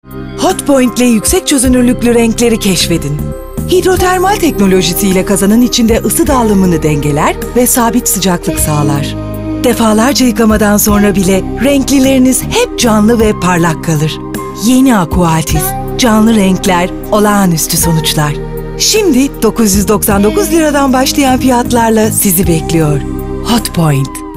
Hotpoint ile yüksek çözünürlüklü renkleri keşfedin. Hidrotermal teknolojisiyle kazanın içinde ısı dağılımını dengeler ve sabit sıcaklık sağlar. Defalarca yıkamadan sonra bile renklileriniz hep canlı ve parlak kalır. Yeni Aqualtis, canlı renkler, olağanüstü sonuçlar. Şimdi 999 liradan başlayan fiyatlarla sizi bekliyor. Hotpoint.